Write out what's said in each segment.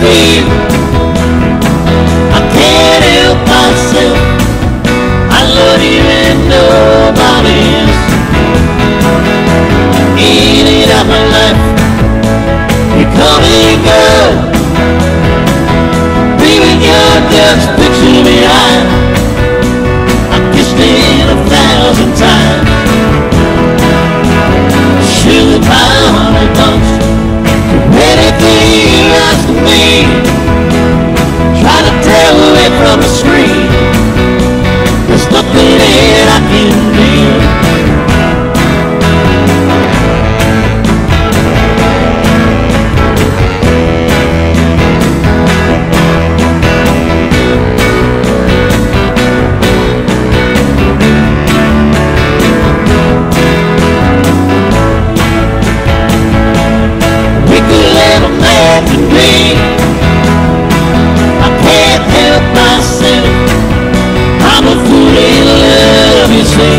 you. I can't help myself. I love you and nobody else. In and out my life, you come and go. Baby, you're just fixing me right. I kissed it 1,000 times. Sugar pie, honey bunch, anything you ask of me. Try to tell away from the screen. There's nothing that I can do. I can't help myself. I'm a fool in love, you see.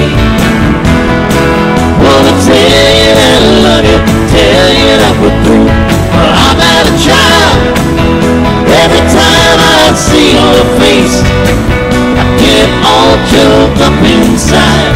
Wanna tell you that I love you, tell you that we're through. But I'm out of child. Every time I see your face, I get all choked up inside.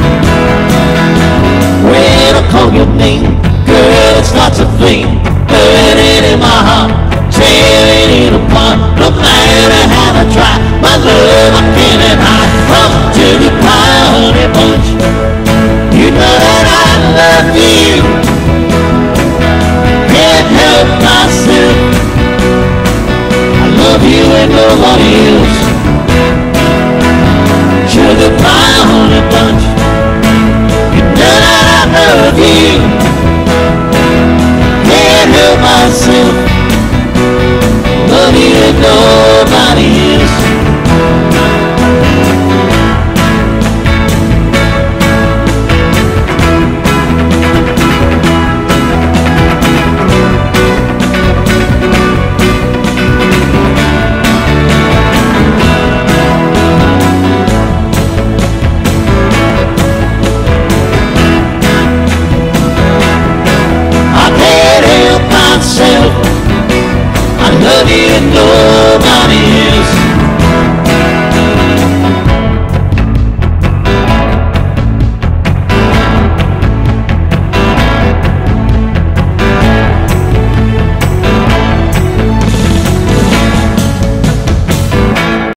When I call your name, girl, it starts to flame. Burning in my heart, tearing it apart. No matter how I try, my love I can't hide. From sugar pie, honey bunch, you know that I love you. Can't help myself. I love you and nobody else. Sugar pie, honey bunch, you know that I love you. Can't help myself. Love you and nobody else. I love you and nobody